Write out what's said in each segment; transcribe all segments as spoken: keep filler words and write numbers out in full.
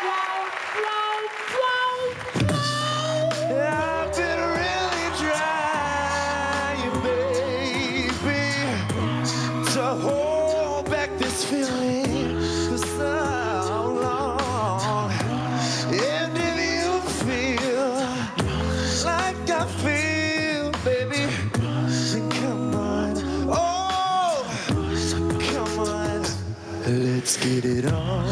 I've been really trying, baby, to hold back this feeling for so long. And if you feel like I feel, baby, then come on. Oh, come on. Let's get it on.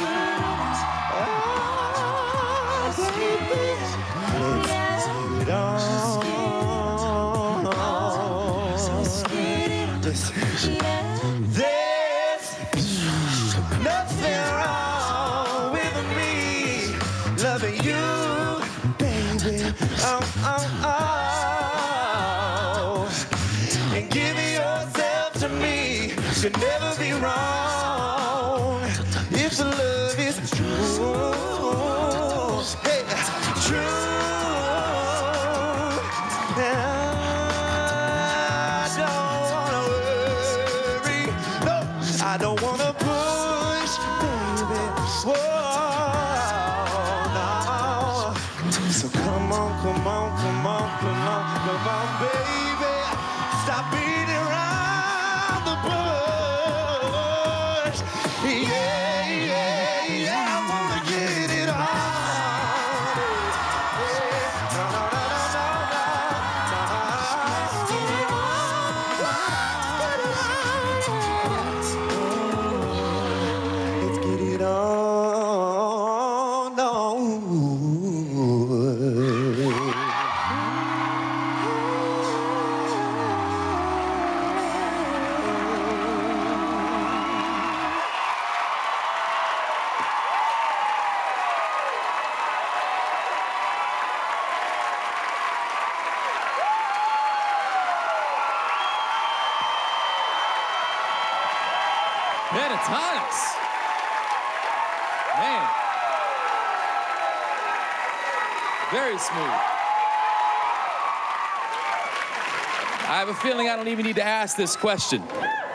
There's nothing wrong with me loving you, baby. Oh, oh, oh. And giving yourself to me could never be wrong if the love is true. Hey, true. Yeah. I don't wanna push, baby. Whoa, no. So come on, come on, come on, come on, come on, baby. Stop beating around the bush. Yeah, yeah, yeah. I wanna get it on. Yeah. No, no, no, no, no, no, no. Oh, no. Pentatonix. Man. Very smooth. I have a feeling I don't even need to ask this question.